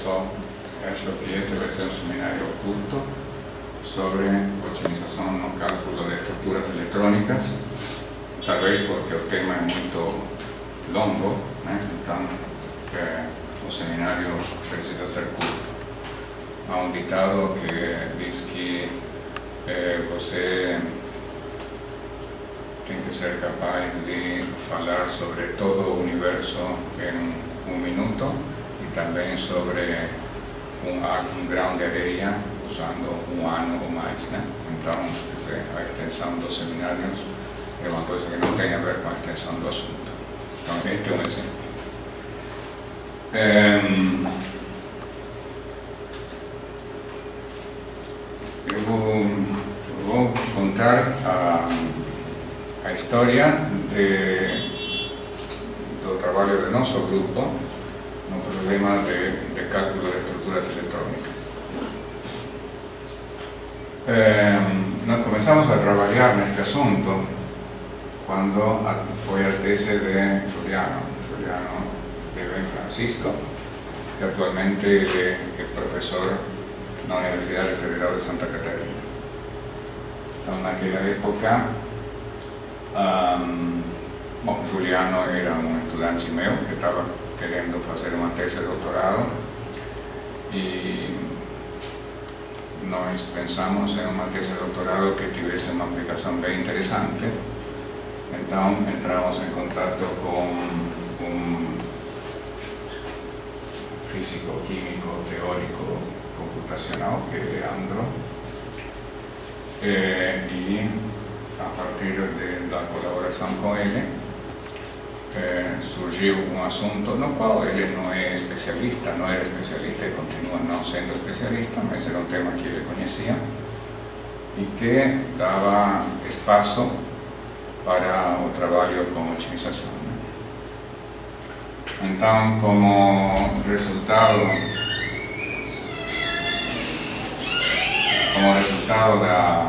só acho que este vai ser um seminário oculto sobre otimização no cálculo de estruturas eletrônicas, talvez porque o tema é muito longo, né? Então o seminário precisa ser curto. Há um ditado que diz que você tem que ser capaz de falar sobre todo o universo em um minuto e também sobre um grão de areia usando um ano ou mais, né? Então, a extensão dos seminários é uma coisa que não tem a ver com a extensão do assunto. Então, este é um exemplo. Eu vou contar a história do trabalho do nosso grupo no problema de cálculo de estruturas eletrónicas. Nós começamos a trabalhar neste assunto quando foi a tese de Juliano de Francisco, que atualmente é professor na Universidade Federal de Santa Catarina. Então, naquela época, Juliano era um estudante meu que estava querendo fazer uma tese de doutorado e nós pensamos em uma tese de doutorado que tivesse uma aplicação bem interessante. Então entramos em contato com um físico, químico, teórico, computacional, que é Leandro, e a partir da colaboração com ele surgiu um assunto no qual ele não era especialista e continua não sendo especialista, mas era um tema que ele conhecia e que dava espaço para o trabalho com otimização. Então, como resultado da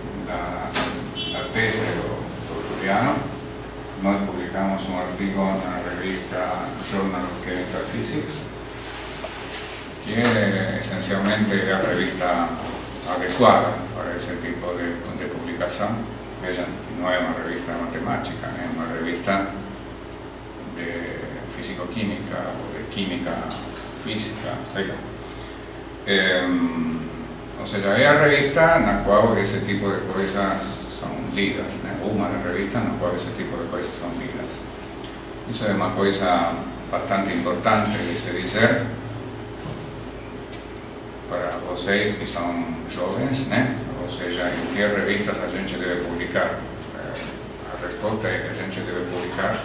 tese do Juliano, nós publicamos um artigo na revista Journal of Chemical Physics, que é essencialmente a revista adequada para esse tipo de publicação. Vejam, não é uma revista de matemática, é uma revista de físico-química ou de química-física, sei lá. Ou seja, é a revista na qual esse tipo de coisas são lidas, né? Ou uma revista na qual esse tipo de coisas são lidas. Isso é uma coisa bastante importante de se dizer para vocês que são jovens, né? Ou seja, em que revistas a gente deve publicar? A resposta é que a gente deve publicar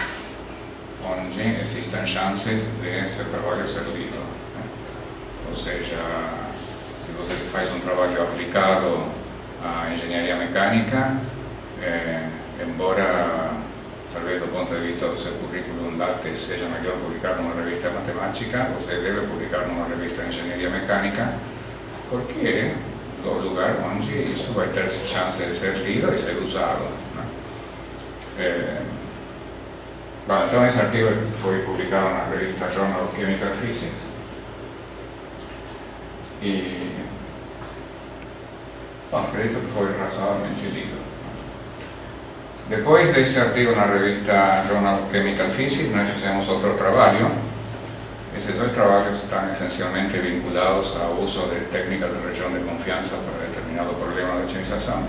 onde existem chances de seu trabalho ser lido, né? Ou seja, se você faz um trabalho aplicado à engenharia mecânica, embora talvez do ponto de vista do seu currículo Lattes seja melhor publicar numa revista matemática, você deve publicar numa revista de engenharia mecânica, porque é o lugar onde isso vai ter chance de ser lido e ser usado, né? Bom, então esse artigo foi publicado na revista Journal of Chemical Physics e, bom, acredito que foi razoavelmente lido. Depois desse artigo na revista Journal of Chemical Physics, nós fizemos outro trabalho. Esses dois trabalhos estão essencialmente vinculados ao uso de técnicas de região de confiança para determinado problema de otimização.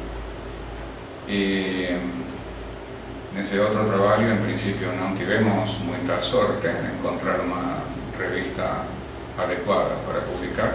E nesse outro trabalho, em princípio, não tivemos muita sorte em encontrar uma revista adequada para publicar,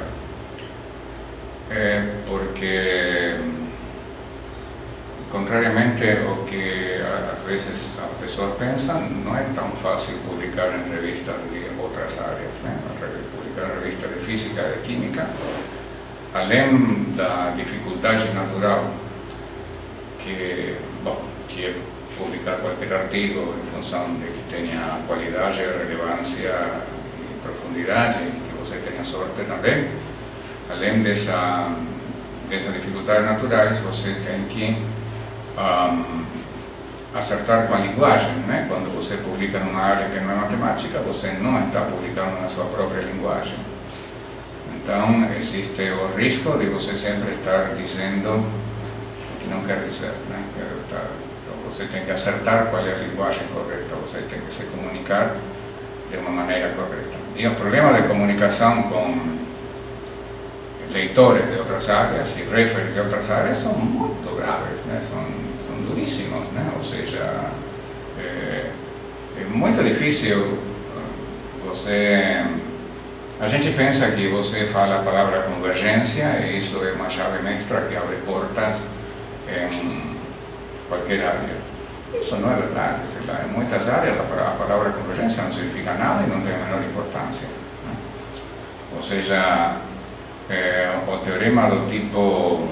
porque, contrariamente ao que às vezes as pessoas pensam, não é tão fácil publicar em revistas de outras áreas, né? Publicar em revistas de física e de química, além da dificuldade natural que é publicar qualquer artigo em função de que tenha qualidade, relevância e profundidade, e que você tenha sorte também. Além dessas dificuldades naturais, você tem que acertar com a linguagem, né? Quando você publica numa área que não é matemática, você não está publicando na sua própria linguagem. Então, existe o risco de você sempre estar dizendo o que não quer dizer, né? Então, você tem que acertar qual é a linguagem correta, você tem que se comunicar de uma maneira correta. E o problema de comunicação com leitores de outras áreas e referes de outras áreas são muito graves, né? São duríssimos, né? Ou seja, é muito difícil você... A gente pensa que você fala a palavra convergência e isso é uma chave mestra que abre portas em qualquer área. Isso não é verdade. Em muitas áreas a palavra convergência não significa nada e não tem a menor importância, né? Ou seja, o teorema do tipo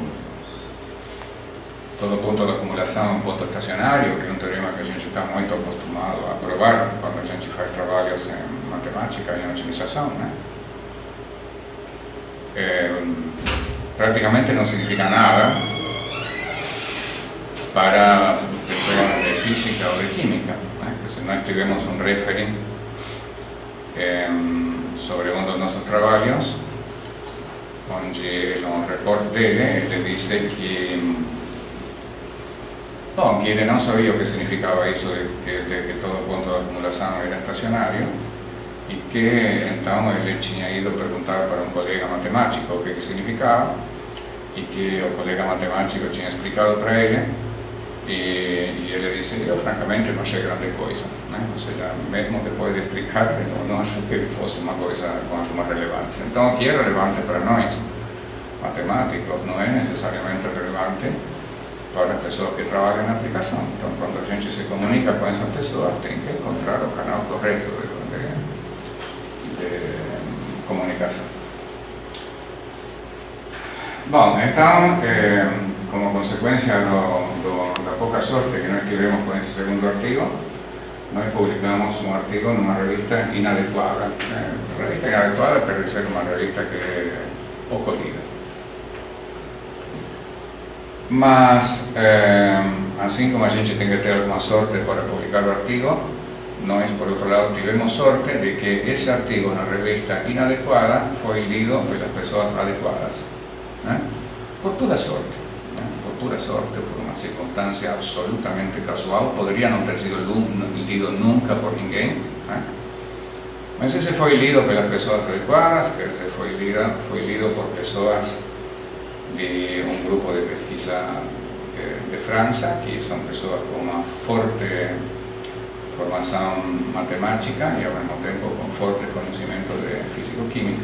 todo ponto de acumulação é um ponto estacionário, que é um teorema que a gente está muito acostumado a provar quando a gente faz trabalhos em matemática e em otimização, né? Praticamente não significa nada para pessoas de física ou de química, né? Se nós tivemos um referente sobre um dos nossos trabalhos, onde no report dele ele disse que que ele não sabia o que significava isso de que todo ponto de acumulação era estacionário e que então ele tinha ido perguntar para um colega matemático o que significava e que o colega matemático tinha explicado para ele e ele disse, eu francamente não achei grande coisa, né? Ou seja, mesmo depois de explicar, eu não acho que fosse uma coisa com alguma relevância. Então aqui é relevante para nós, matemáticos, não é necessariamente relevante para as pessoas que trabalham na aplicação. Então, quando a gente se comunica com essas pessoas, tem que encontrar o canal correto de comunicação. Bom, então, como consequência da pouca sorte que nós tivemos com esse segundo artigo, nós publicamos um artigo numa revista inadequada. Revista inadequada quer dizer uma revista que é pouco lida. Mas, assim como a gente tem que ter alguma sorte para publicar o artigo, nós, por outro lado, tivemos sorte de que esse artigo na revista inadequada foi lido pelas pessoas adequadas, né? Por pura sorte, né? Por pura sorte, por uma circunstância absolutamente casual, poderia não ter sido lido nunca por ninguém, né? Mas esse foi lido pelas pessoas adequadas, que esse foi lido por pessoas de um grupo de pesquisa de França, que são pessoas com uma forte formação matemática e ao mesmo tempo com forte conhecimento de físico-química.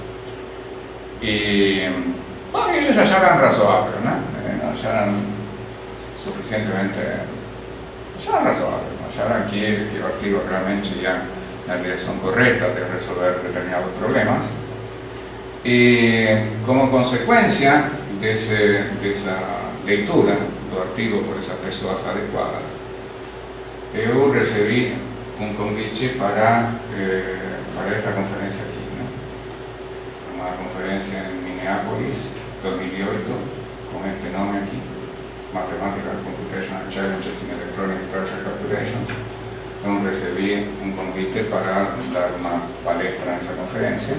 E bom, eles acharam razoável, né? Acharam suficientemente razoável, acharam que o artigo realmente ia na direção correta de resolver determinados problemas. E como consequência dessa leitura do artigo por essas pessoas adequadas, eu recebi um convite para esta conferência aqui, né? Uma conferência em Minneapolis, 2008, com este nome aqui, Mathematical Computational Challenges in Electronic Structure Calculation. Então recebi um convite para dar uma palestra nessa conferência.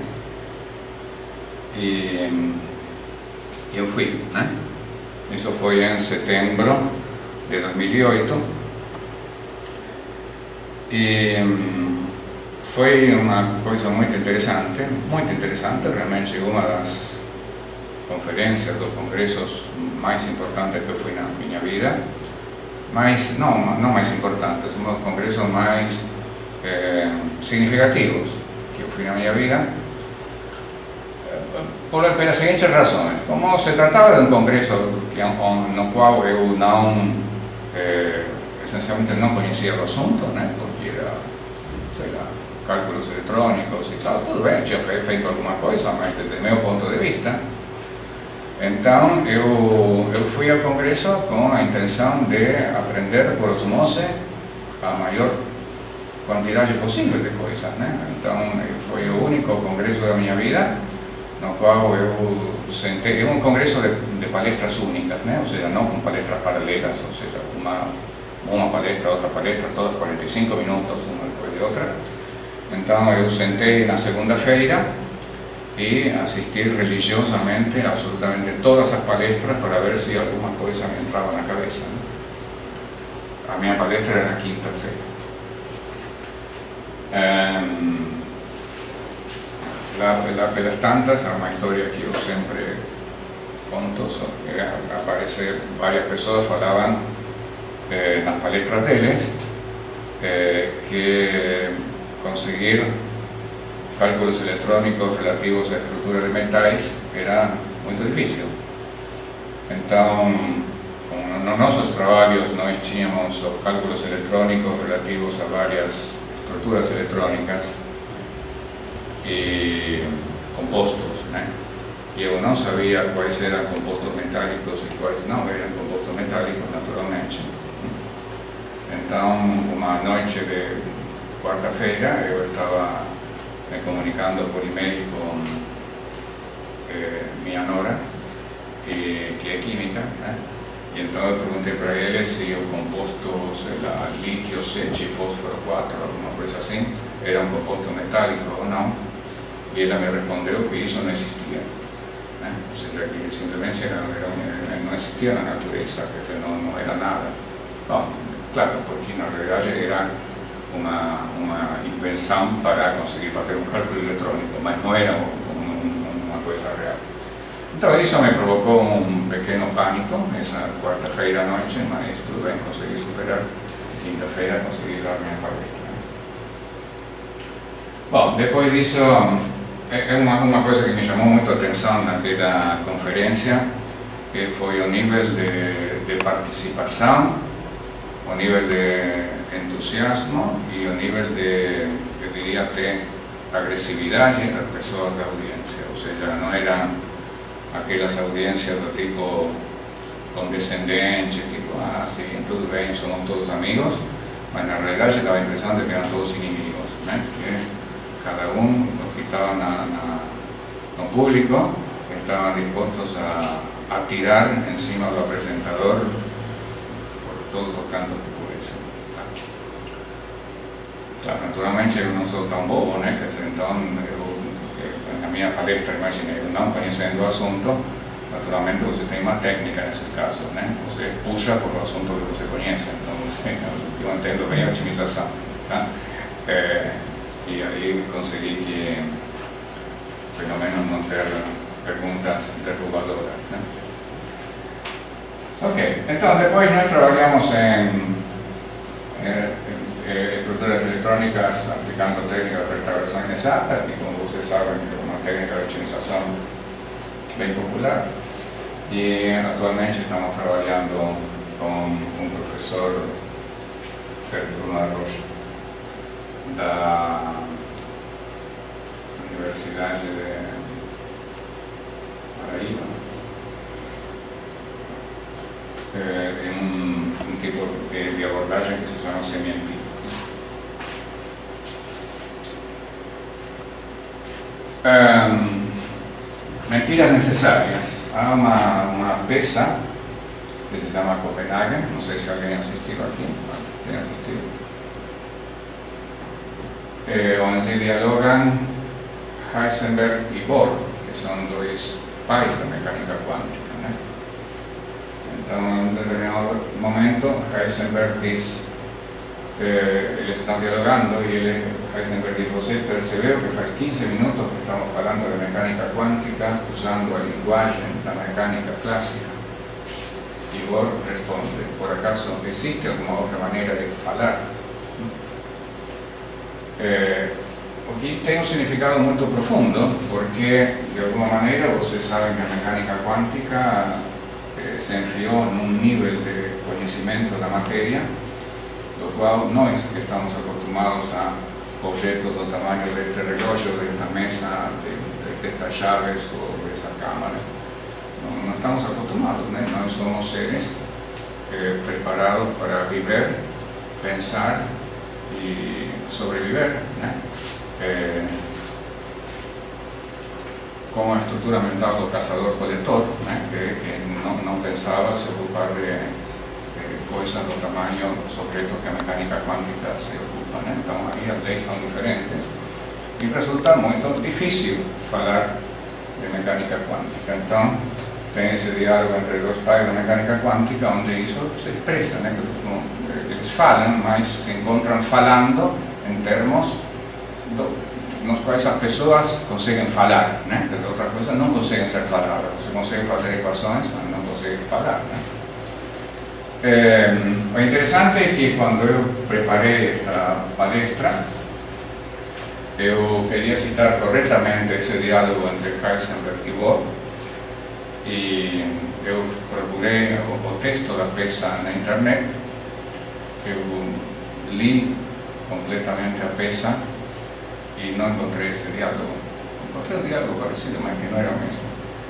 E eu fui, né? Isso foi em setembro de 2008 e foi uma coisa muito interessante, realmente uma das conferências, dos congressos mais importantes que eu fui na minha vida, mas não mais importantes, um dos congressos mais significativos que eu fui na minha vida. Pelas seguintes razões. Como se tratava de um congresso no qual eu essencialmente não conhecia o assunto, né? Porque era, sei lá, cálculos eletrônicos e tal, tudo bem, tinha feito alguma coisa, mas desde meu ponto de vista. Então eu fui ao congresso com a intenção de aprender por osmose a maior quantidade possível de coisas, né? Então foi o único congresso da minha vida no qual eu sentei, é um congresso de palestras únicas, né? Ou seja, não com palestras paralelas, ou seja, uma palestra, outra palestra, todas 45 minutos, uma depois de outra. Então eu sentei na segunda-feira e assisti religiosamente absolutamente todas as palestras para ver se alguma coisa me entrava na cabeça. A minha palestra era na quinta-feira. Pelas tantas, é uma história que eu sempre conto, só que aparece várias pessoas falavam nas palestras deles que conseguir cálculos eletrónicos relativos a estruturas de metais era muito difícil. Então, como nos nossos trabalhos nós tínhamos os cálculos eletrónicos relativos a várias estruturas eletrónicas e compostos, né? E eu não sabia quais eram compostos metálicos e quais não eram compostos metálicos, naturalmente. Então, uma noite de quarta-feira, eu estava me comunicando por e-mail com minha nora, que é química, né? E então eu perguntei para ele se o composto, sei lá, lítio 7 e fósforo 4, alguma coisa assim, era um composto metálico ou não. E ela me respondeu que isso não existia, né? Ou seja, que simplesmente não existia na natureza, quer dizer, não era nada. Bom, claro, porque na realidade era uma invenção para conseguir fazer um cálculo eletrônico, mas não era uma coisa real. Então isso me provocou um pequeno pânico nessa quarta-feira à noite, mas tudo bem, consegui superar. Quinta-feira consegui dar minha palestra. Bom, depois disso, uma coisa que me chamou muito a atenção naquela conferência, que foi o nível de participação, o nível de entusiasmo e o nível de, eu diria até, agressividade das pessoas da audiência. Ou seja, não eram aquelas audiências do tipo condescendente, tipo, sim, tudo bem, somos todos amigos, mas na realidade dava a impressão de que eram todos inimigos, né? Que cada dos que estavam no público estavam dispostos a atirar em cima do apresentador por todos os cantos que pudessem. Claro, naturalmente eu não sou tão bobo, né? Então, na minha palestra, imaginei, não conhecendo o assunto, naturalmente você tem uma técnica nesses casos, né? Você puxa por o assunto que você conhece, então eu entendo bem a otimização, tá? E aí consegui que, pelo menos, não ter perguntas derrubadoras, né? Ok, então depois nós trabalhamos em estruturas eletrónicas aplicando técnicas de restauração inexata, que, como vocês sabem, é uma técnica de otimização bem popular. E atualmente estamos trabalhando com um professor, Bruno Arroyo, da Universidade de Paraíba, um tipo de abordagem que se chama semi-empírica. Mentiras necessárias. Há uma peça que se chama Copenhagen, não sei se alguém assistiu aqui, tem assistido, onde dialogam Heisenberg e Bohr, que são dois pais da mecânica quântica, né? Então, em um determinado momento, Heisenberg diz, eles estão dialogando e Heisenberg diz: você percebeu que faz 15 minutos que estamos falando de mecânica quântica usando a linguagem da mecânica clássica? E Bohr responde: por acaso existe alguma outra maneira de falar? O que tem um significado muito profundo, porque de alguma maneira vocês sabem que a mecânica quântica se enfiou num nível de conhecimento da matéria do qual nós, que estamos acostumados a objetos do tamanho deste relógio, desta mesa, destas chaves ou dessa câmara, não estamos acostumados, né? Nós somos seres preparados para viver, pensar e sobreviver, né? Com a estrutura mental do caçador-coletor, né? que não pensava se ocupar de coisas do tamanho dos objetos que a mecânica quântica se ocupa, né? Então aí as leis são diferentes e resulta muito difícil falar de mecânica quântica. Então tem esse diálogo entre dois pais da mecânica quântica onde isso se expressa, né? Eles falam, mas se encontram falando em termos nos quais as pessoas conseguem falar, né? Porque outra coisa não conseguem ser faladas. Você consegue fazer equações, mas não consegue falar, né? O interessante é que quando eu preparei esta palestra, eu queria citar corretamente esse diálogo entre Heisenberg e Bohr, e eu procurei o texto da peça na internet, eu li completamente a peça e não encontrei esse diálogo. Encontrei um diálogo parecido, mas que não era o mesmo.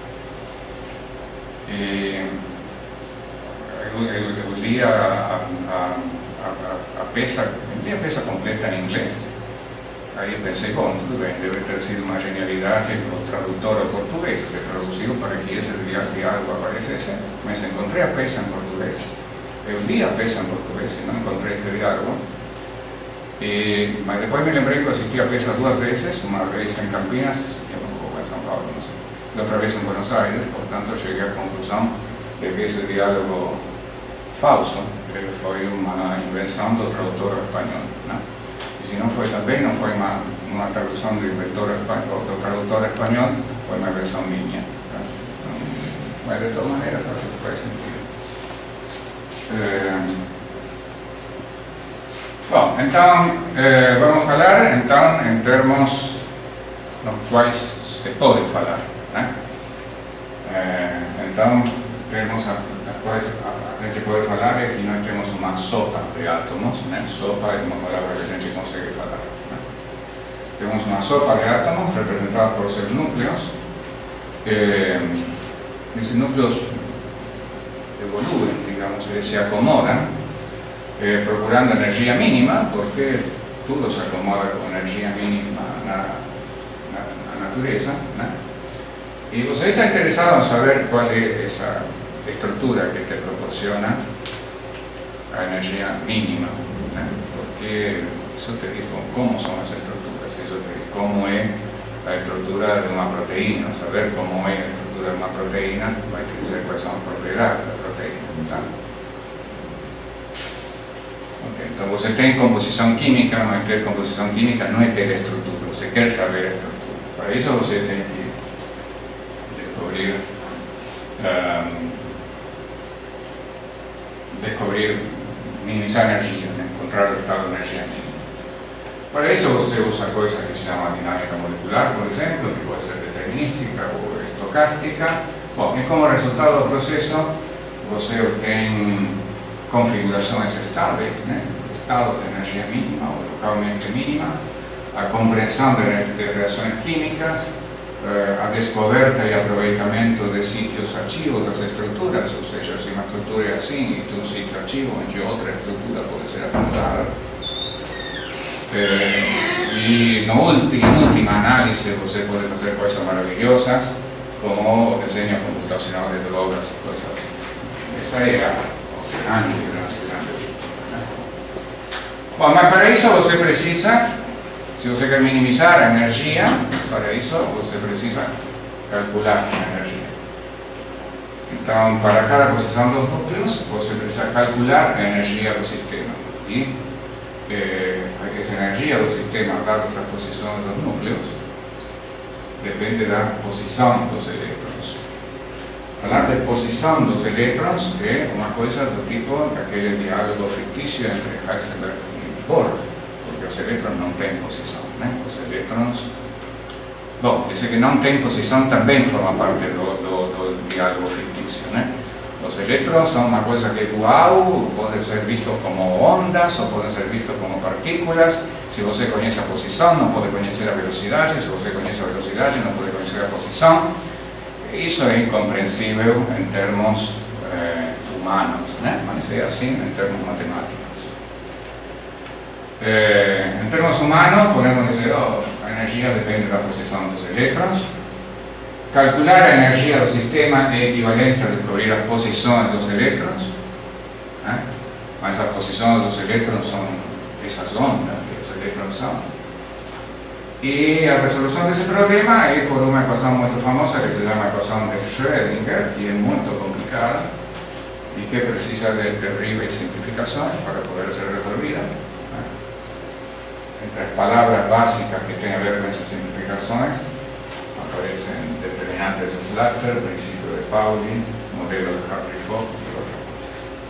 Eu li a peça completa em inglês. Aí eu pensei, bom, tudo bem, deve ter sido uma genialidade do tradutor ao português, que traduziu para que esse diálogo aparecesse, mas encontrei a peça em português. Eu li a peça em português e não encontrei esse diálogo. Mas depois me lembrei que eu assisti a peça duas vezes, uma vez em Campinas, e em São Paulo, não sei, e outra vez em Buenos Aires, portanto eu cheguei à conclusão de que esse diálogo falso foi uma invenção do tradutor espanhol, né? E se não foi também, não foi uma tradução do tradutor espanhol, foi uma versão minha, tá? Mas de todas maneiras acho que faz sentido. Bom, então vamos falar então em termos nos quais se pode falar, né? Então, termos nas quais a gente pode falar é que nós temos uma sopa de átomos, né? Sopa é uma palavra que a gente consegue falar, né? Temos uma sopa de átomos representada por seus núcleos. Esses núcleos evoluem, digamos, eles se acomodam, procurando energia mínima, porque tudo se acomoda com energia mínima na natureza, né? E você está interessado em saber qual é essa estrutura que te proporciona a energia mínima, né? Porque isso te diz como são as estruturas, isso te diz como é a estrutura de uma proteína. Saber como é a estrutura de uma proteína vai te dizer quais são as propriedades da proteína, tá? Okay, então você tem composição química, mas ter composição química não é ter estrutura, você quer saber a estrutura. Para isso você tem que descobrir, minimizar energia, né? Encontrar o estado de energia mínima. Para isso você usa coisas que se chama dinâmica molecular, por exemplo, que pode ser determinística ou estocástica. Bom, e como resultado do processo você obtém configurações estáveis, né? Estados de energia mínima ou localmente mínima, a compreensão de reações químicas, a descoberta e aproveitamento de sítios ativos das estruturas, ou seja, se uma estrutura é assim e tem um sítio ativo onde outra estrutura pode ser acomodada. E em última análise você pode fazer coisas maravilhosas, como o desenho computacional de drogas e coisas assim. Essa é a grande estrutura. Bom, mas para isso você precisa, se você quer minimizar a energia, para isso você precisa calcular a energia. Então, para cada posição dos núcleos, você precisa calcular a energia do sistema. E essa energia do sistema, dadas as posições dos núcleos, depende da posição dos elétrons. Falar de posição dos elétrons é uma coisa do tipo daquele diálogo fictício entre Heisenberg e Bohr, porque os elétrons não têm posição, né? Os elétrons... Bom, esse que não tem posição também forma parte do diálogo fictício, né? Os elétrons são uma coisa que é dual, pode ser visto como ondas ou pode ser visto como partículas. Se você conhece a posição, não pode conhecer a velocidade. Se você conhece a velocidade, não pode conhecer a posição. Isso é incompreensível em termos humanos, né? Mas é assim em termos matemáticos. Em termos humanos, podemos dizer que a energia depende da posição dos elétrons. Calcular a energia do sistema é equivalente a descobrir as posições dos elétrons, né? mas a posição dos elétrons são essas ondas que os elétrons são. E a resolução desse problema é por uma equação muito famosa que se chama equação de Schrödinger, que é muito complicada e que precisa de terríveis simplificações para poder ser resolvida. Entre as palavras básicas que têm a ver com essas simplificações aparecem determinantes de Slater, princípio de Pauli, modelo de Hartree-Fock e outras coisas.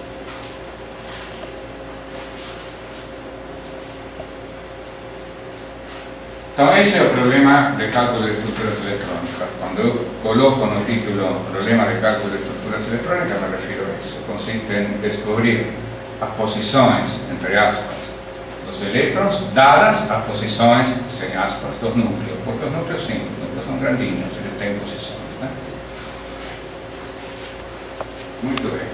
Então esse é o problema de cálculo de estruturas electrónicas. Quando eu coloco no título problema de cálculo de estruturas electrónicas, me refiro a isso. Consiste em descobrir as posições, entre aspas, dos elétrons, dadas as posições, sem aspas, dos núcleos, porque os núcleos sim, os núcleos são grandinhos, eles têm posições, né? Muito bem.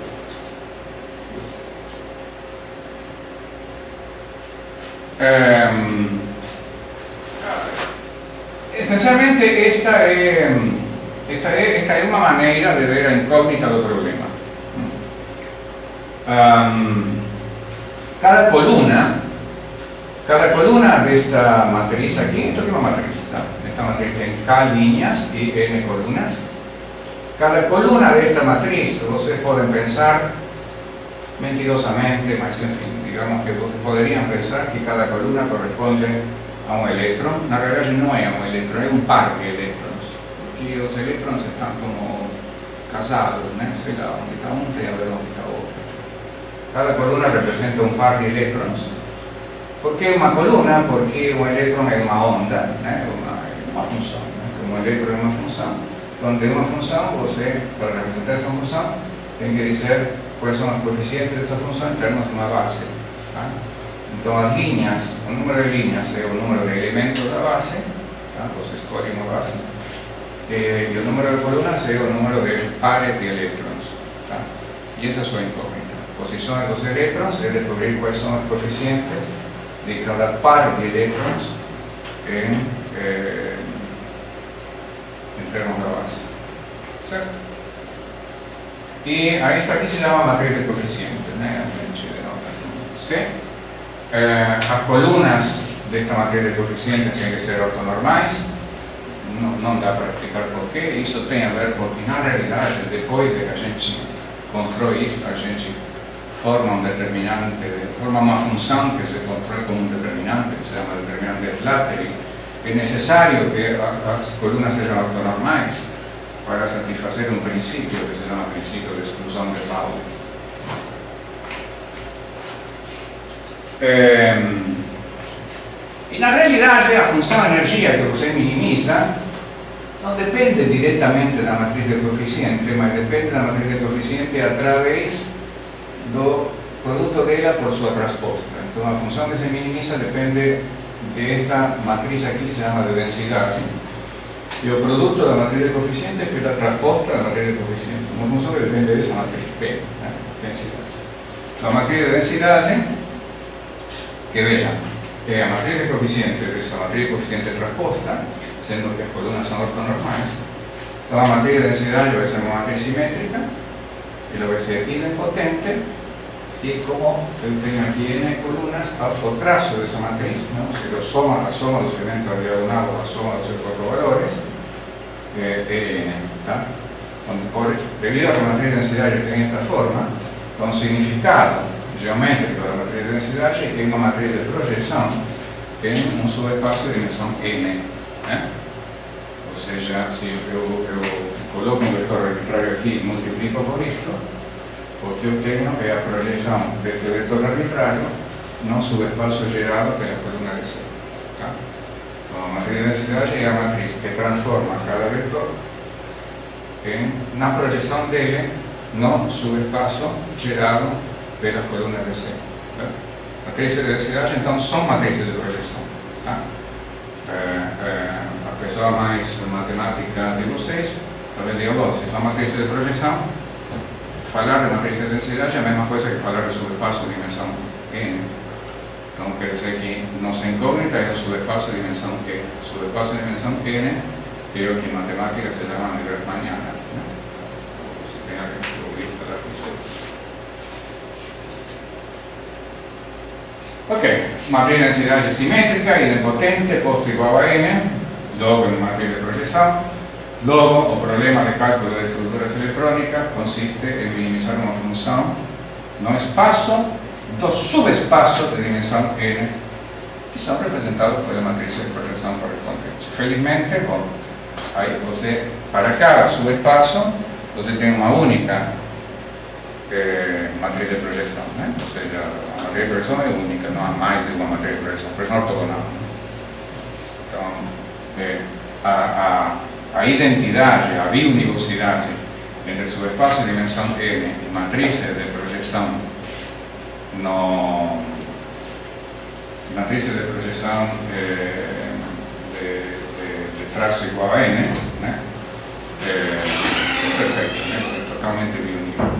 Essencialmente esta é uma maneira de ver a incógnita do problema. Cada coluna desta matriz aqui, esto é uma matriz, tá? Esta matriz tem K linhas e N colunas. Cada coluna desta matriz, vocês podem pensar mentirosamente, mas enfim, digamos que poderiam pensar que cada coluna corresponde a um elétron. Na realidade não é um elétron, é um par de elétrons, porque os elétrons estão como casados, né? Sei lá, onde está um tem a ver onde está outro. Cada coluna representa um par de elétrons. Por que uma coluna? Porque um elétron é uma onda, né? Uma função. Né? Como um elétron é uma função, quando é uma função, você, para representar essa função, tem que dizer quais são os coeficientes dessa função em termos de uma base. Tá? Então, as linhas, o número de linhas é o número de elementos da base, tá? Você escolhe uma base, e o número de colunas é o número de pares de elétrons. Tá? E essa é a sua incógnita. Posições dos elétrons é descobrir quais são os coeficientes de cada par de elétrons em termos da base. Certo? E aí está aqui se chama matriz de coeficientes, né? A gente denota como C. As colunas desta matriz de coeficientes têm que ser ortonormais. Não dá para explicar porquê. Isso tem a ver porque, na realidade, depois de que a gente constrói isto, a gente forma um determinante, forma uma função que se constrói como um determinante, que se chama determinante de Slater. É necessário que as colunas sejam ortonormais para satisfazer um princípio que se chama princípio de exclusão de Pauli. E na realidade a função energia que você minimiza não depende diretamente da matriz de coeficiente, mas depende da matriz de coeficiente através do produto dela por sua transposta. Então a função que se minimiza depende desta matriz aqui que se chama de densidade. E o produto da matriz de coeficiente é pela transposta da matriz de coeficiente. Uma função que depende dessa matriz P, né? Densidade. Então a matriz de densidade, que vejam, é a matriz de coeficiente dessa matriz de coeficiente transposta, sendo que as colunas são ortonormais. Então a matriz de densidade vai ser uma matriz simétrica, ela vai ser idempotente, e como eu tenho aqui N colunas, o traço dessa matriz, não? Se a soma dos elementos da diagonal ou a soma dos seus fotovalores, é N. Tá? Devido a que a matriz de densidade tem esta forma, então o significado geométrico da matriz de densidade é uma matriz de projeção em um subespaço de dimensão N. Né? Ou seja, se eu coloco um vetor arbitrário aqui e multiplico por isto, o que eu tenho é a projeção deste vetor arbitrário no subespaço gerado pela coluna de C. Tá? Então, a matriz de densidade é a matriz que transforma cada vetor na projeção dele no subespaço gerado pelas colunas de C. Tá? Matrizes de densidade, então, são matrizes de projeção. Tá? A pessoa mais matemática de vocês, talvez diga, bom, se são matrizes de projeção, falar de matriz de densidade é a mesma coisa que falar de subespaço de dimensão N. Então, quer dizer que nossa incógnita é o subespaço de dimensão N. O subespaço de dimensão N é o que em matemática se chama de Riemannianas. Né? Você tem que ouvir falar disso. Ok, matriz de densidade simétrica, idempotente, posto igual a n, logo em matriz de projeção. Logo, o problema de cálculo de estruturas eletrónicas consiste em minimizar uma função no espaço do subespaço de dimensão n, que são representados pela matriz de projeção correspondente. Felizmente, bom, aí você, para cada subespaço, você tem uma única matriz de projeção, né? Ou seja, a matriz de projeção é única, não há mais de uma matriz de projeção, por isso não é ortogonal. Então, a identidade, a biunivocidade entre subespaço de dimensão n e matrizes de projeção matrizes de projeção de traço igual a n, né? É perfeito, né? É totalmente biunívoco.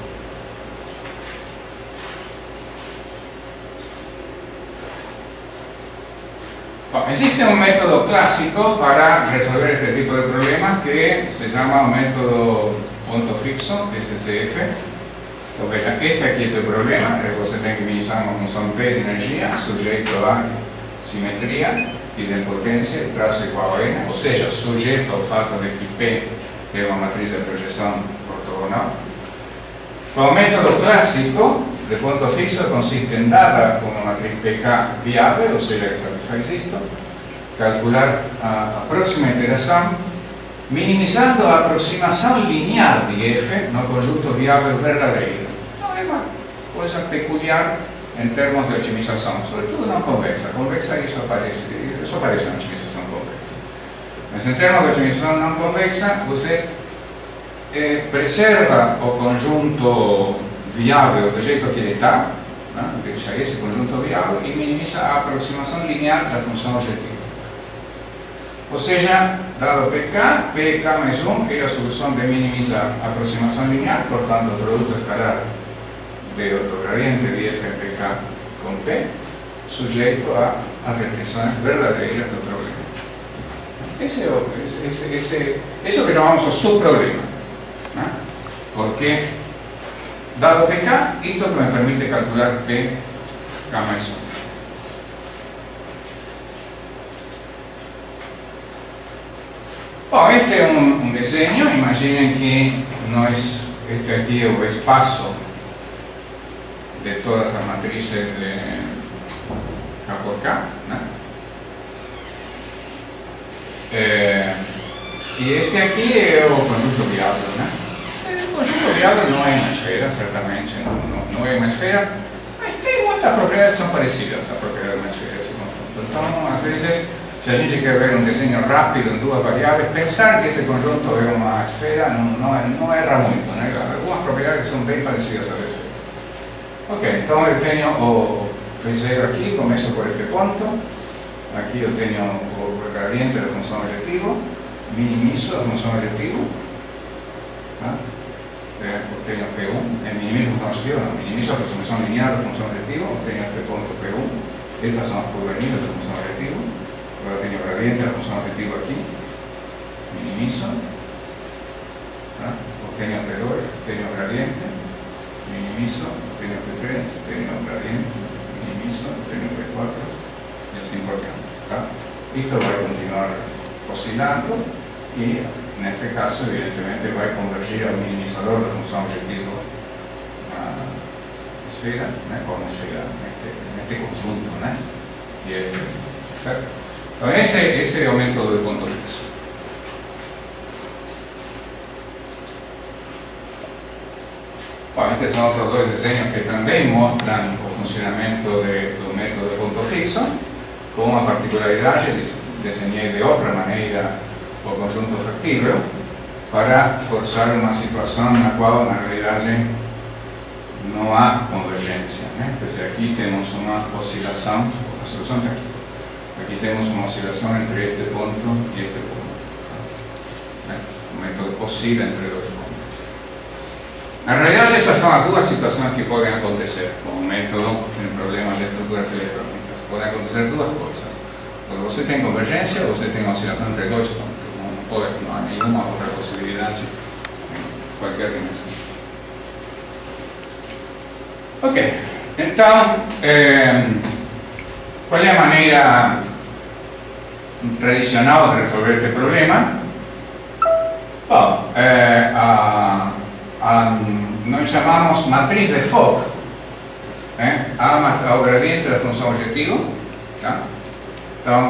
Bom, existe un método clásico para resolver este tipo de problemas que se llama un método punto fixo, SCF. Então, veja, este aqui é o problema, você tem que minimizar uma função P de energia sujeito a simetria, idempotência e traço igual a n, ou seja, sujeito ao fato de que P é uma matriz de projeção ortogonal. O método clássico de ponto fixo consiste em, dada uma matriz PK viável, ou seja, que satisfaz isto, calcular a próxima iteração, minimizando a aproximação linear de F no conjunto viável verdadeiro. Então é uma coisa peculiar em termos de otimização, sobretudo não convexa. Convexa isso aparece na otimização convexa. Mas em termos de otimização não convexa, você preserva o conjunto viável do jeito que ele está, né? Deixa esse conjunto viável e minimiza a aproximação linear da função objetiva. Ou seja, dado PK, PK mais 1 é a solução de minimizar a aproximação linear, portanto, o produto escalar do gradiente de f em PK com P, sujeito às restrições verdadeiras do problema. Esse é o que chamamos o subproblema, né? Porque, dado PK, isto me permite calcular PK mais 1. Bom, este é um desenho. Imaginem que este aqui é o espaço de todas as matrizes de K por K, né? E este aqui é o conjunto viável, né? O conjunto viável não é uma esfera, certamente não é uma esfera, mas tem muitas propriedades que são parecidas à propriedade de uma esfera, esse conjunto. Então, às vezes, se a gente quer ver um desenho rápido em duas variáveis, pensar que esse conjunto é uma esfera não erra muito, né? Algumas propriedades são bem parecidas às esferas. Ok, então eu tenho o P0 aqui, começo por este ponto. Aqui eu tenho o gradiente da função objetivo, minimizo a função objetivo, tá? Obtenho P1, minimizo a função objetivo, não, minimizo a aproximação linear da função objetivo, obtenho este ponto P1, estas são as curvas níveis da função objetivo. Agora tenho o gradiente da função objetivo aqui, minimizo, tá? Obtenho P2, obtenho o gradiente, minimizo, obtenho P3, obtenho o gradiente, minimizo, obtenho P4 e assim por diante, tá? Isto vai continuar oscilando e, neste caso, evidentemente, vai convergir ao minimizador da função objetivo na esfera, né? Como esfera neste conjunto, né? Certo? Então, esse é o método de ponto fixo. Bom, estes são outros dois desenhos que também mostram o funcionamento do método de ponto fixo, com a particularidade de desenhei de outra maneira o conjunto factível para forçar uma situação na qual, na realidade, não há convergência, né? Quer dizer, aqui temos uma oscilação, a solução está aqui. Aqui temos uma oscilação entre este ponto e este ponto, né? O método oscila entre dois pontos. Na realidade, essas são as duas situações que podem acontecer com o método em problemas de estruturas eletrônicas. Podem acontecer duas coisas. Quando você tem convergência, você tem uma oscilação entre dois pontos. Não há nenhuma outra possibilidade em qualquer dimensão. Ok. Então, qual é a maneira tradicional de resolver este problema? Bom, nós chamamos matriz de Fock, ao gradiente da função objetivo, tá? Então,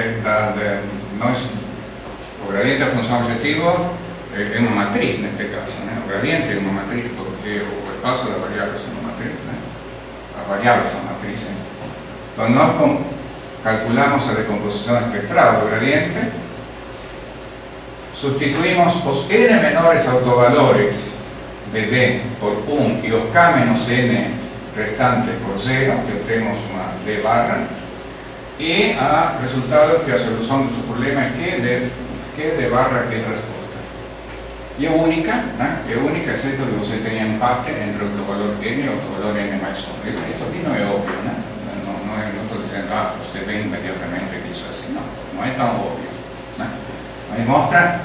o gradiente da função objetivo é uma matriz neste caso, né? O gradiente é uma matriz porque o espaço das variáveis é uma matriz, né? As variáveis são matrizes. Então, nós calculamos a decomposição espectral do gradiente, substituímos os n menores autovalores de d por 1 e os k menos n restantes por 0, que obtemos uma d barra, e o resultado é que a solução do seu problema é Q de barra Q de resposta. E é única, né? É única, exceto que você tenha empate entre o autovalor n e o autovalor n mais 1. Isto aqui não é óbvio, né? Não estou dizendo, você vê imediatamente que isso é assim, não é tão óbvio, né? Mas mostra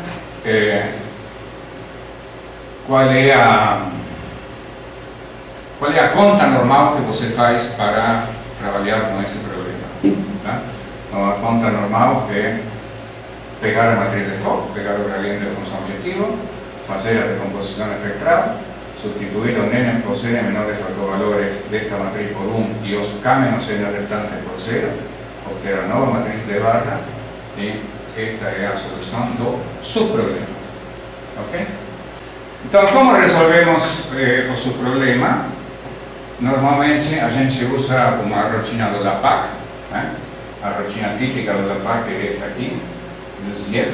qual é a conta normal que você faz para trabalhar com esse problema, tá? Então a conta normal é pegar a matriz de Fock, pegar o gradiente da função objetivo, fazer a decomposição espectral, substituir os n menores autovalores desta matriz por 1 e os k menos n restantes por 0, obter a nova matriz de barra, e esta é a solução do subproblema. Ok? Então, como resolvemos o subproblema? Normalmente a gente usa uma rotina do LAPACK, né? A rotina típica do LAPACK é esta aqui, de Ziev,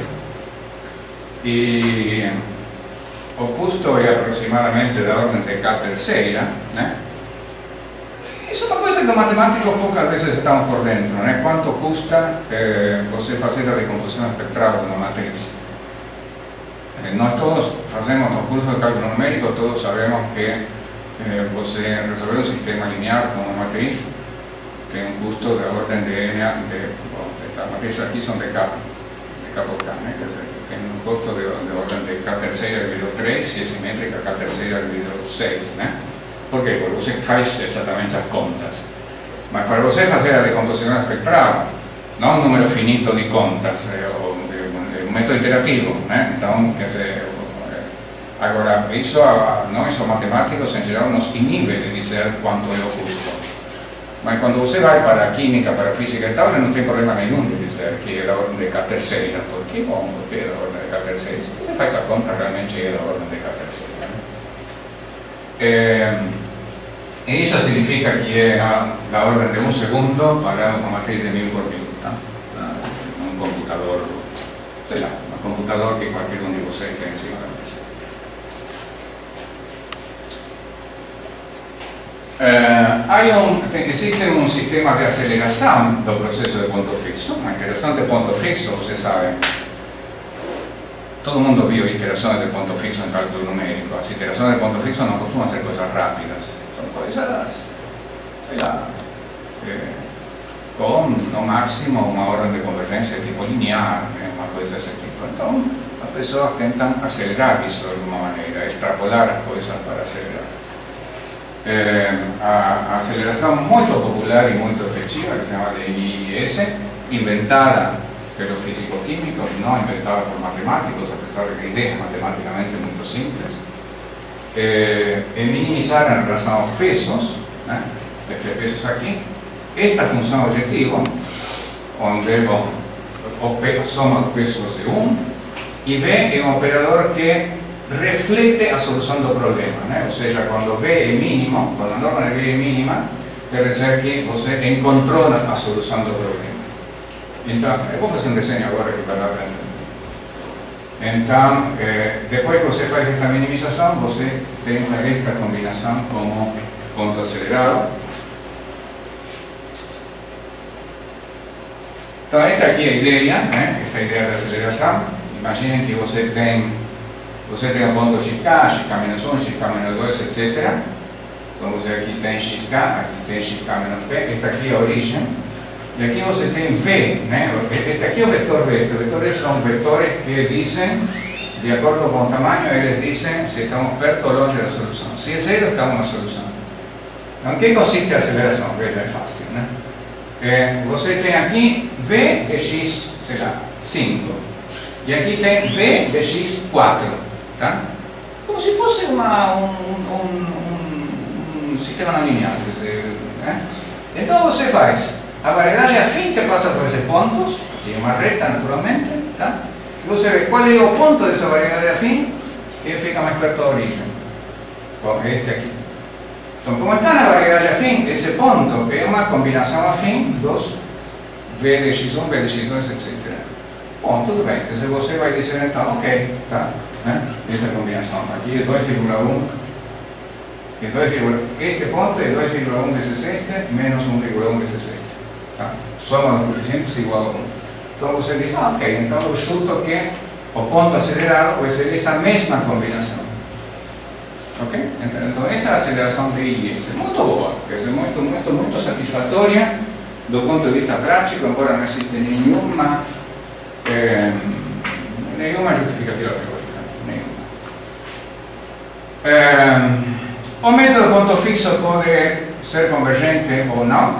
e o custo é aproximadamente da ordem de K terceira, né? Isso é uma coisa que os matemáticos poucas vezes estão por dentro, né? Quanto custa você fazer a decomposição espectral de uma matriz? Nós todos fazemos no curso de cálculo numérico, todos sabemos que você resolver um sistema linear com uma matriz tem um custo da ordem de n, estas matrizes aqui são de K por K, né? Quer dizer, tem um custo de ordem de K terceira dividido 3 e é simétrica K terceira dividido 6, né? Por quê? Porque você faz exatamente as contas. Mas para você fazer a decomposição espectral, não um número finito de contas, é um método iterativo, né? Então, quer dizer, agora, isso nós, os matemáticos, em geral, nos inibe de dizer quanto é o custo. Mas quando você vai para a química, para a física e tal, não tem problema nenhum de dizer que é da ordem de K terceira. Por que? Bom, porque é da ordem de K terceira. Se você faz a conta, realmente é da ordem de K terceira, né? E isso significa que é da ordem de 1 segundo para uma matriz de 1000 por minuto, tá? Um computador, sei lá, um computador que qualquer um de vocês tem em cima da mesa. Existe um sistema de aceleração do processo de ponto fixo. Uma interação de ponto fixo, vocês sabem, todo mundo viu iterações de ponto fixo em cálculo numérico. As iterações de ponto fixo não costumam ser coisas rápidas, são coisas, sei lá, com no máximo uma ordem de convergência tipo linear, né? Uma coisa desse tipo. Então, as pessoas tentam acelerar isso de alguma maneira, extrapolar as coisas para acelerar. A aceleração muito popular e muito efetiva, que se chama de IIS, inventada pelos físico-químicos, não inventada por matemáticos, apesar de que a ideia é matematicamente muito simples, é minimizar em relação aos pesos, né? Estes pesos aqui, esta função objetivo, onde, bom, a soma dos pesos é 1, e V é um operador que reflete a solução do problema, né? Ou seja, quando V é mínimo, quando a norma de V é mínima, quer dizer que você encontrou a solução do problema. Então, eu vou fazer um desenho agora que vai dar para entender. Então, depois que você faz esta minimização, você tem esta combinação como ponto acelerado. Então, esta aqui é a ideia, né? Esta ideia de aceleração. Imaginem que você tem um ponto xk, xk menos 1, xk menos 2, etc. Então você aqui tem xk, aqui tem xk menos p, esta aqui é a origem. E aqui você tem v, né? Este aqui é o vetor v. Estes vetores são vetores que dizem, de acordo com o tamanho, eles dizem se estamos perto ou longe da solução. Se é zero, estamos na solução. Em que consiste a aceleração? Veja, é fácil, né? Você tem aqui V de x, sei lá, 5. E aqui tem V de x 4. Tá? Como se fosse um sistema não linear. Né? Então você faz a variedade afim que passa por esses pontos, e uma reta naturalmente, tá? E você vê qual é o ponto dessa variedade afim que fica mais perto da origem. Bom, é este aqui. Então, como está na variedade afim, esse ponto é uma combinação afim dos V de x1, V de x2, etc. Bom, tudo bem. Então você vai dizer então, ok, tá? Né? Essa combinação aqui é 2,1. Este ponto é 2,117 menos 1,117. Tá? Soma dos coeficientes igual a 1. Então você diz, ok, então eu chuto que o ponto acelerado vai ser essa mesma combinação. Ok? Então essa aceleração de IS é muito boa, quer dizer, muito satisfatória do ponto de vista prático, embora não existe nenhuma justificativa teórica. Nenhuma. O método ponto fixo pode ser convergente ou não,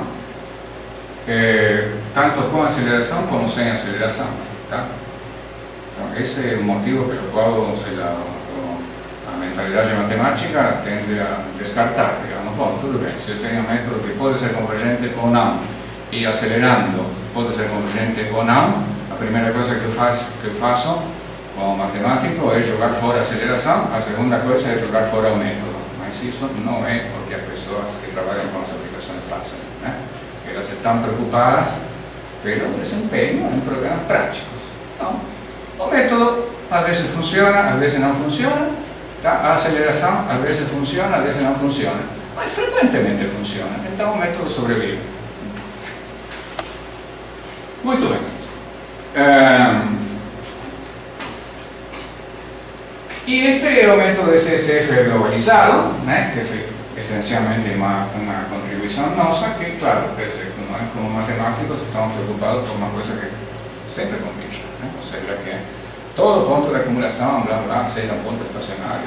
tanto com aceleração como sem aceleração. Tá? Então, esse é o motivo pelo qual a mentalidade matemática tende a descartar, digamos, bom, tudo bem, se eu tenho um método que pode ser convergente ou não, e acelerando pode ser convergente ou não, a primeira coisa que eu faço como matemático é jogar fora a aceleração, a segunda coisa é jogar fora o método. Mas isso não é porque as pessoas que trabalham com as aplicações fazem, né? Elas estão preocupadas pelo desempenho em problemas práticos. Então, o método às vezes funciona, às vezes não funciona, tá? A aceleração às vezes funciona, às vezes não funciona, mas frequentemente funciona, então o método sobrevive. Muito bem. E este é o método de CSF globalizado, né, que é essencialmente uma contribuição nossa, que, claro, quer dizer, como matemáticos estamos preocupados por uma coisa que sempre converge, né? Ou seja, que todo ponto de acumulação, blá blá, seja um ponto estacionário,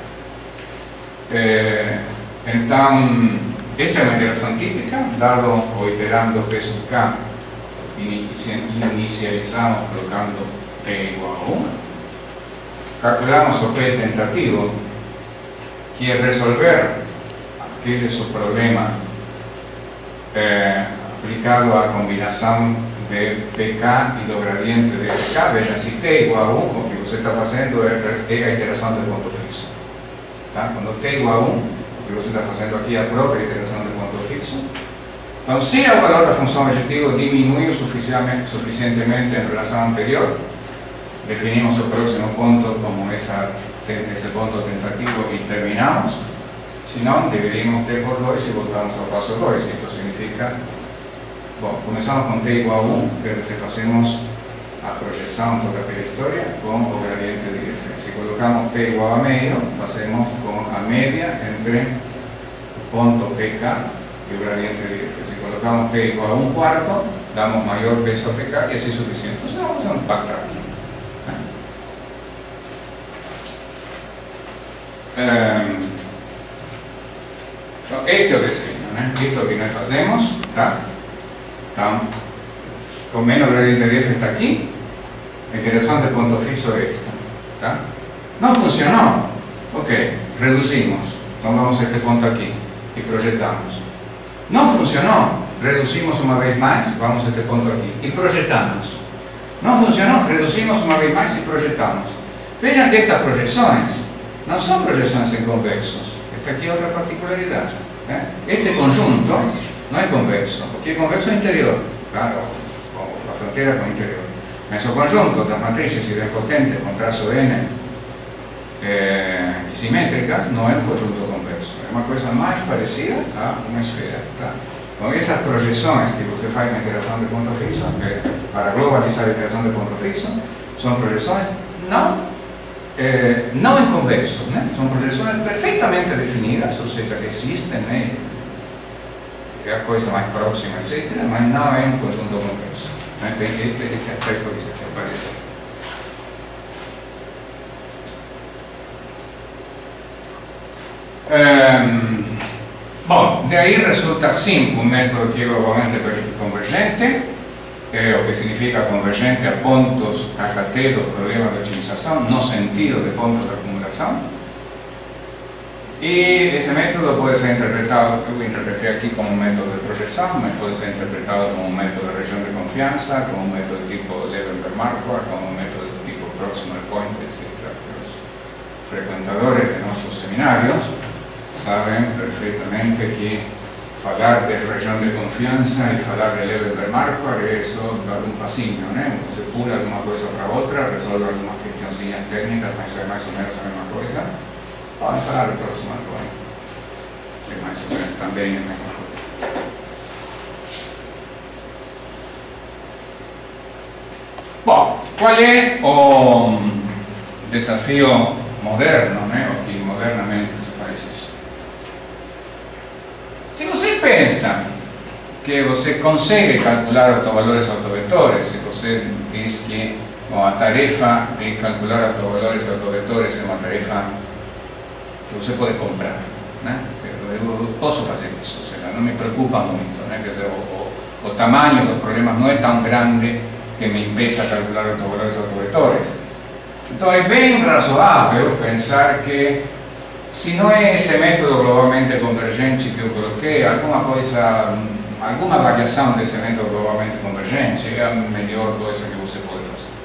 etc. Então, esta é uma interação típica, dado o iterando peso K, inicializamos colocando T igual a 1. Calculamos o P tentativo, que é resolver aquele problema aplicado à combinação de PK e do gradiente de PK. Veja, se T é igual a 1, o que você está fazendo é a iteração do ponto fixo. Tá? Quando T é igual a 1, o que você está fazendo aqui é a própria iteração do ponto fixo. Então, se o valor da função objetivo diminuiu suficientemente em relação ao anterior, definimos o próximo ponto como esse ponto tentativo e terminamos. Se não, dividimos T por 2 e voltamos ao passo 2. Isso significa, bom, começamos com T igual a 1, quer dizer, fazemos a projeção toda aquela história com o gradiente de F. Se colocamos T igual a meio, fazemos com a média entre o ponto PK e o gradiente de F. Se colocamos T igual a 1/4, damos maior peso a PK e assim suficiente. Então, vamos a pactar aqui. Então, este é o desenho, né? Isto é o que nós fazemos, tá? Então, o menos gradiente de F está aqui, a iteração de ponto fixo é esta, tá? Não funcionou? Ok, reduzimos, então vamos a este ponto aqui e projetamos. Não funcionou? Reduzimos uma vez mais, vamos a este ponto aqui e projetamos. Não funcionou? Reduzimos uma vez mais e projetamos. Vejam que estas projeções não são projeções em convexos. Esta aqui é outra particularidade. Né? Este conjunto não é convexo, porque o convexo é interior, claro, a fronteira com o interior. Mas o conjunto das matrizes idempotentes com traço N e simétricas não é um conjunto convexo. É uma coisa mais parecida a uma esfera. Tá? Então, essas projeções que você faz na interação de ponto fixo, para globalizar a interação de ponto fixo, são projeções não em convexo, né? São projeções perfeitamente definidas, ou seja, que existem, né? É a coisa mais próxima, etc., mas não é um conjunto convexo. Né? Tem este aspecto que aparece. Bom, daí resulta sim um método que é globalmente convergente, o que significa convergente a pontos HT do problema de otimização, no sentido de pontos de acumulação. E esse método pode ser interpretado, eu interpretei aqui como um método de projeção, mas pode ser interpretado como um método de região de confiança, como um método tipo Levenberg-Marquardt, como um método tipo proximal point, etc. Os frequentadores de nossos seminários sabem perfeitamente que falar de região de confiança e falar de Levenberg-Marquardt é só dar um passinho, né? Você pula de uma coisa para outra, resolve algumas questõezinhas técnicas, mas é mais ou menos a mesma coisa. Pode falar do proximal point, que mais ou menos também é a mesma coisa. Bom, qual é o desafio moderno, né? O que modernamente se faz isso? Se você pensa que você consegue calcular autovalores autovetores, se você diz que a tarefa de calcular autovalores autovetores é uma tarefa que você pode comprar, né? Eu posso fazer isso, ou seja, não me preocupa muito, né? Quer dizer, o tamanho dos problemas não é tão grande que me impeça calcular autovalores autovetores. Então é bem razoável pensar que, se não é esse método globalmente convergente que eu coloquei, alguma variação desse método globalmente convergente é a melhor coisa que você pode fazer.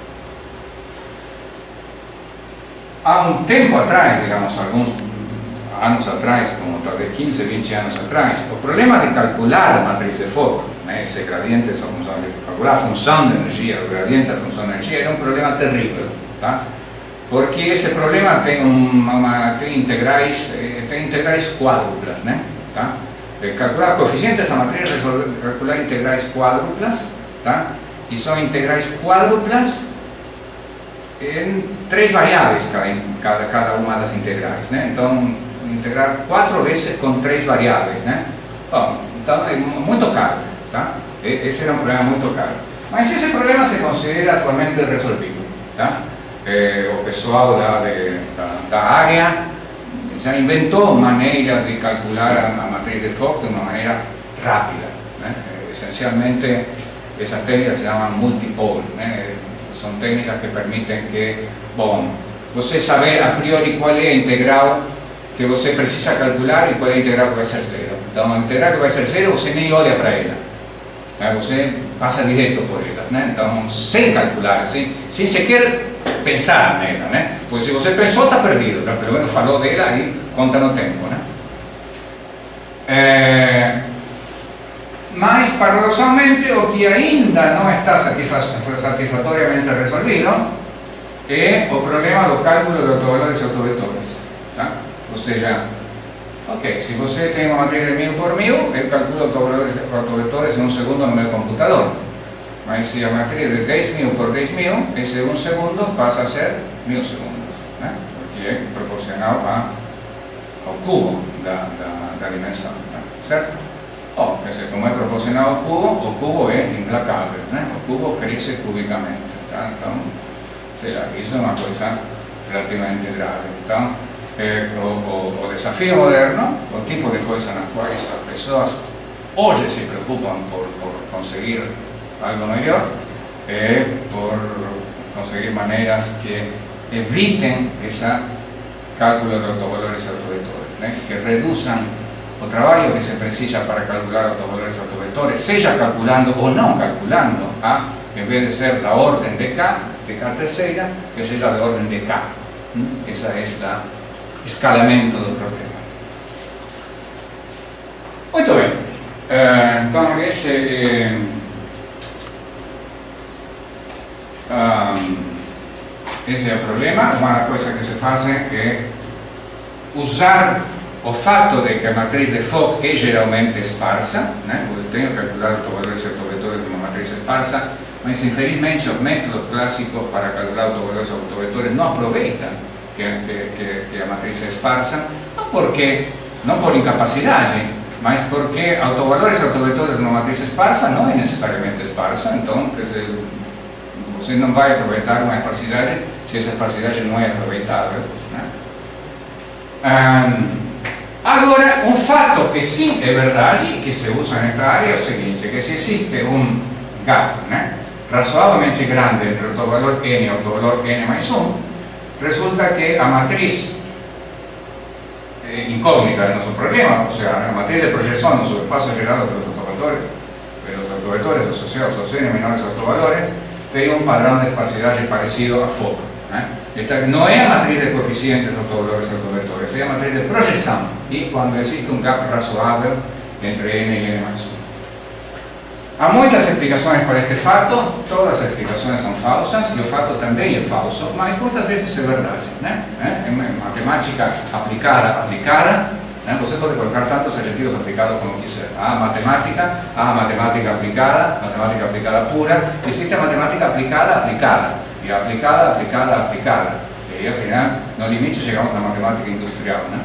Há um tempo atrás, digamos, alguns anos atrás, como talvez 15, 20 anos atrás, o problema de calcular a matriz de Fock, né, esse gradiente, essa função de calcular a função de energia, o gradiente da função de energia, era um problema terrível, tá? Porque esse problema tem integrais quádruplas, né? Tá? Calcular coeficientes da matriz, calcular integrais quádruplas, tá? E são integrais quádruplas em 3 variáveis cada uma das integrais, né? Então, integrar 4 vezes com 3 variáveis, né? Bom, então é muito caro, tá? Esse era um problema muito caro. Mas esse problema se considera atualmente resolvido, tá? O pessoal da área já inventou maneiras de calcular a matriz de Fock de uma maneira rápida, né? Essencialmente, essas técnicas se chamam multipole, né? São técnicas que permitem que, bom, você saber a priori qual é a integral que você precisa calcular e qual é a integral que vai ser zero. Então, a integral que vai ser zero, você nem olha para ela, tá? Você passa direto por elas, né? Então, sem calcular, sem sequer pensar nela, né? Porque se você pensou, está perdido, tá? Pelo menos falou dela e conta no tempo, né? Mas, paradoxalmente, o que ainda não está satisfatoriamente resolvido é o problema do cálculo de autovalores e autovetores, tá? Ou seja, ok, se você tem uma matriz de 1000 por 1000, eu calculo autovalores e autovetores em um segundo no meu computador. Mas se a matriz de 10.000 por 10.000, esse 1 segundo passa a ser 1000 segundos, né? Porque é proporcional ao cubo da dimensão, tá? Certo? Bom, quer dizer, como é proporcional ao cubo, o cubo é implacável, né? O cubo cresce cubicamente, tá? Então, sei lá, isso é uma coisa relativamente grave. Então, o desafio moderno, o tipo de coisa nas quais as pessoas hoje se preocupam por conseguir algo melhor, por conseguir maneiras que evitem esse cálculo de autovalores e autovetores, né? Que reduzam o trabalho que se precisa para calcular autovalores e autovetores, seja calculando ou não calculando, em vez de ser da ordem de K terceira, que seja da ordem de K. Esse é o escalamento do problema. Muito bem. Então, esse é o problema. Uma coisa que se faz é usar o fato de que a matriz de Fock é geralmente esparsa, né? Eu tenho que calcular autovalores e autovetores de uma matriz esparsa, mas infelizmente os métodos clássicos para calcular autovalores e autovetores não aproveitam que a matriz é esparsa, não por incapacidade, mas porque autovalores e autovetores de uma matriz esparsa não é necessariamente esparsa. Então, quer dizer, você não vai aproveitar uma esparsidade se essa esparsidade não é aproveitável, né? Agora, um fato que sim é verdade e que se usa nesta área é o seguinte, que se existe um gap, né, razoavelmente grande entre o teu valor n e o teu valor n mais 1, resulta que a matriz incógnita del nuestro problema, o sea, la matriz de proyección, los sobrepasos generados por los autovectores asociados a los n menores autovalores, tiene un patrón de espacidad parecido a FOC. Esta no es la matriz de coeficientes autovalores autovectores, es la matriz de proyección, y cuando existe un gap razonable entre n y n más 1. Há muitas explicações para este fato, todas as explicações são falsas, e o fato também é falso, mas muitas vezes é verdade, né? Em matemática aplicada, né? Você pode colocar tantos adjetivos aplicados como quiser. Há matemática aplicada pura, existe a matemática aplicada, e a aplicada. E aí, afinal, no limite chegamos à matemática industrial, né?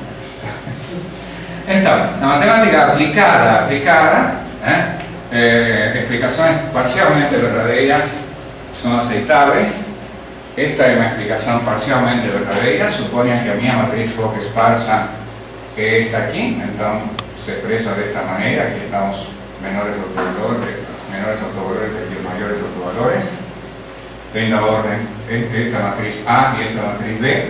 Então, a matemática aplicada, né? Explicações parcialmente verdadeiras são aceitáveis. Esta é uma explicação parcialmente verdadeira. Suponham que a minha matriz Fock esparsa é esta aqui, então se expressa desta maneira. Aqui estão os menores autovalores e os maiores autovalores. Tem da ordem esta matriz A e esta matriz B.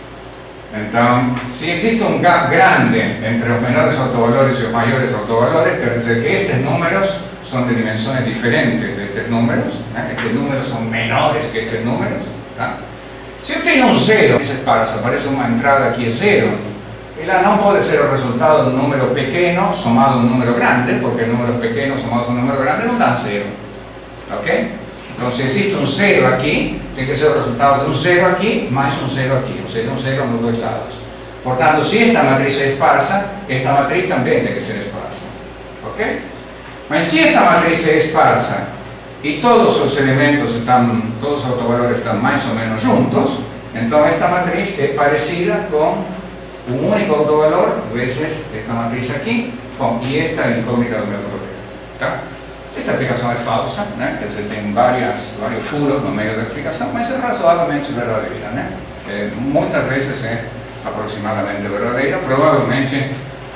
Então, se existe um gap grande entre os menores autovalores e os maiores autovalores, quer dizer que estes números são de dimensões diferentes destes números, né? Estes números são menores que estes números. Tá? Se eu tenho um zero que se esparsa, aparece uma entrada aqui é zero, ela não pode ser o resultado de um número pequeno somado a um número grande, porque números pequenos somados a um número grande não dão zero. Ok? Então, se existe um zero aqui, tem que ser o resultado de um zero aqui mais um zero aqui, ou seja, um zero nos dois lados. Portanto, se esta matriz é esparsa, esta matriz também tem que ser esparsa. Ok? Mas se esta matriz é esparsa e todos os elementos todos os autovalores estão mais ou menos juntos, então esta matriz é parecida com um único autovalor vezes esta matriz aqui, e esta é a incógnita do meu problema. Tá? Esta explicação é falsa, né? Quer dizer, tem vários furos no meio da explicação, mas é razoavelmente verdadeira, né? Muitas vezes é aproximadamente verdadeira. Provavelmente,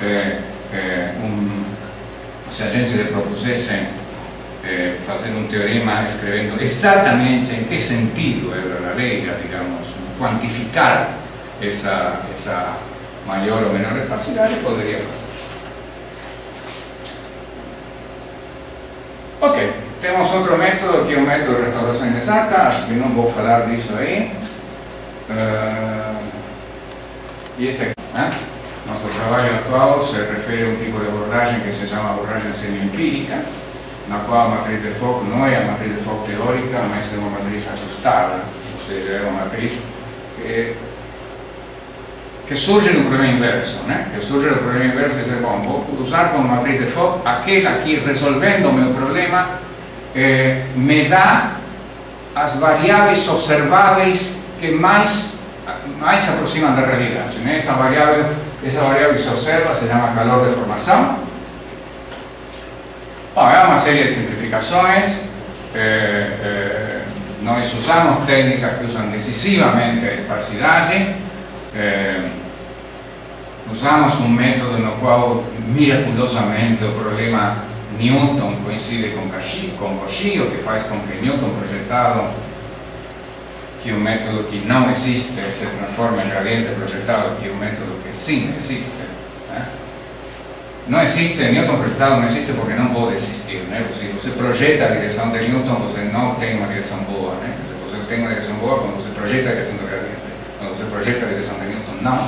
se a gente lhe propusesse fazer um teorema escrevendo exatamente em que sentido é verdadeira, digamos, quantificar essa maior ou menor espacidade, poderia fazer. Ok, temos outro método, que é o método de restauração inexata. Acho que não vou falar disso aí. E este aqui, né? Nosso trabalho atual se refere a um tipo de abordagem que se chama abordagem semi-empírica, na qual a matriz de Fock não é a matriz de Fock teórica, mas é uma matriz ajustada, ou seja, é uma matriz que surge do problema inverso, né? Que surge do problema inverso e dizer, bom, vou usar como matriz de Fock aquela que, resolvendo o meu problema, me dá as variáveis observáveis que mais se aproximam da realidade, né? Essa variável que se observa se chama calor de formação. Bom, é uma série de simplificações. Nós usamos técnicas que usam decisivamente a espacidade. Usamos um método no qual, miraculosamente, o problema Newton coincide com Cauchy, o que faz com que Newton projetado, que o método que não existe, se transforma em gradiente projetado, que é um método que sim existe. Né? Não existe, Newton projetado não existe porque não pode existir. Né? Se você projeta a direção de Newton, você não tem uma direção boa. Né? Se você tem uma direção boa, quando você projeta a direção do gradiente. Quando você projeta a direção de Newton, não.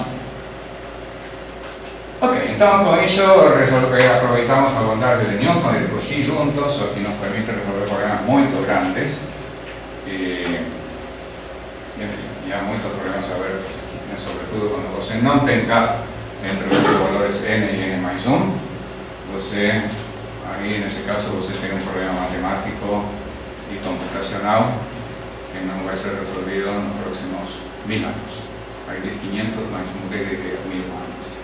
Ok, então com isso aproveitamos a bondade de Newton e de Cauchy juntos, o que nos permite resolver problemas muito grandes. Enfim, há muitos problemas abertos aqui, né? Sobretudo quando você não tem gap entre os valores n e n mais 1, você, aí nesse caso, você tem um problema matemático e computacional que não vai ser resolvido nos próximos 1000 anos. Aí diz 500, mas mudei de ideia, 1000 anos.